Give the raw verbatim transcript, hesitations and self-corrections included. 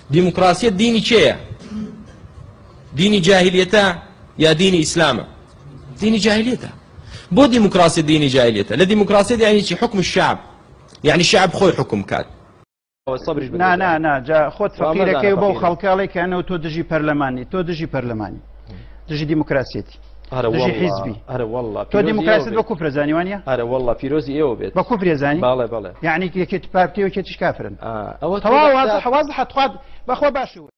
ديمقراطية ديني چية؟ ديني جاهليته يا ديني إسلامه؟ ديني جاهليته. بو ديمقراطية ديني جاهليته، لا ديمقراطية يعني شي حكم الشعب، يعني الشعب خوي حكم كات. نا نا نا جا خود فقيرك يبو خلقالي كأنه تو دجي برلماني، تو دجي برلماني، دجي ديمقراطيتي. دجي حزبي. هذا والله. تو ديمقراطية بكفر زاني وانيا؟ هذا والله فيروزي إيوه بيت. بكفر زاني؟ بالله بالله. يعني كي كي تبارتي وكي تشكافرن. آه. توا واضح واضح تخاد بخوا باشو.